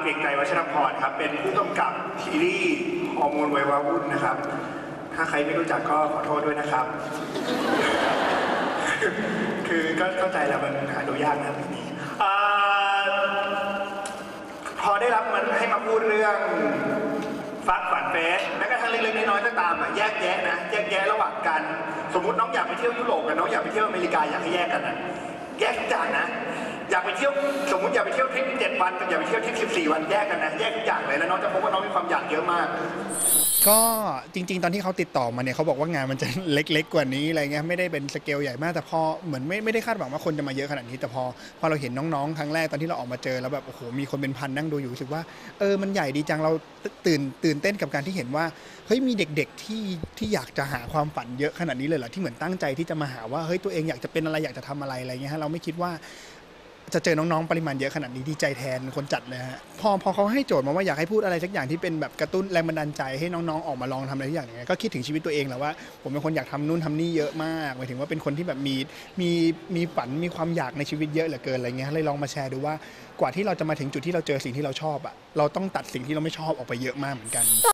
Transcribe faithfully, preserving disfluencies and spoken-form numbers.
เกรียงไกรวัชรพรครับเป็นผู้กำกับซีรีส์ฮอร์โมนวัยวาวุ่นนะครับถ้าใครไม่รู้จักก็ขอโทษด้วยนะครับ คือก็เข้าใจแล้วมันหาดูยากนะทีนี้พอได้รับมันให้มาพูดเรื่องฟักฝันเฟสแม้กระทั่งเล็กๆน้อยๆก็ตามอ่ะแยกแยะนะแยกแยะระหว่างกันสมมุติน้องอยากไปเที่ยวยุโรปกับน้องอยากไปเที่ยวอเมริกาอยากให้แยกกันนะแยกทุกอย่างนะอยากไปเที่ยวสมมุติอยากไปเที่ยวทริปเจ็ดวันกับอยากไปเที่ยวทริปสิบสี่วันแยกกันนะแยกทุกอย่างเลยแล้วน้องจะพบว่าน้องมีความอยากเยอะมากก็จริงๆตอนที่เขาติดต่อมาเนี่ยเขาบอกว่างานมันจะเล็กๆกว่านี้อะไรเงี้ยไม่ได้เป็นสเกลใหญ่มากแต่พอเหมือนไม่ไม่ได้คาดหวังว่าคนจะมาเยอะขนาดนี้แต่พอพอเราเห็นน้องๆครั้งแรกตอนที่เราออกมาเจอแล้วแบบโอ้โหมีคนเป็นพันนั่งดูอยู่รู้สึกว่าเออมันใหญ่ดีจังเราตื่นตื่นเต้นกับการที่เห็นว่าเฮ้ยมีเด็กๆที่ที่อยากจะหาความฝันเยอะขนาดนี้เลยเหรอที่เหมือนตั้งใจที่จะมาหาว่าเฮ้ยตัวเองอยากจะเป็นอะไรอยากจะทำอะไรอะไรเงี้ยฮะเราไม่คิดว่าจะเจอน้องๆปริมาณเยอะขนาดนี้ดีใจแทนคนจัดเลยฮะพอพอเขาให้โจทย์มาว่าอยากให้พูดอะไรสักอย่างที่เป็นแบบกระตุ้นแรงบันดาลใจให้น้องๆออกมาลองทำอะไรทุกอย่างอย่างเงี้ยก็คิดถึงชีวิตตัวเองแหละว่าผมเป็นคนอยากทำนู่นทำนี่เยอะมากหมายถึงว่าเป็นคนที่แบบมีมีมีฝันมีความอยากในชีวิตเยอะเหลือเกินอะไรเงี้ยเลยลองมาแชร์ดูว่ากว่าที่เราจะมาถึงจุดที่เราเจอสิ่งที่เราชอบอะเราต้องตัดสิ่งที่เราไม่ชอบออกไปเยอะมากเหมือนกัน